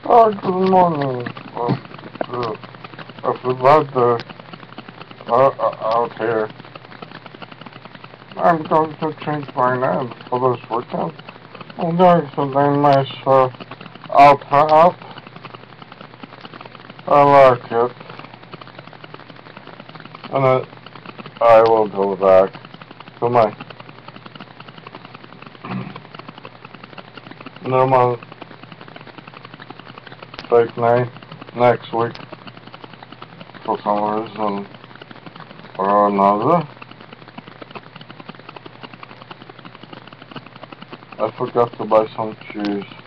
Good morning. I forgot out here. I'm going to change my name for this weekend. I'm going to name myself Alta. I like it. And I will go back to my normal fake name next week for some reason or another. I forgot to buy some cheese.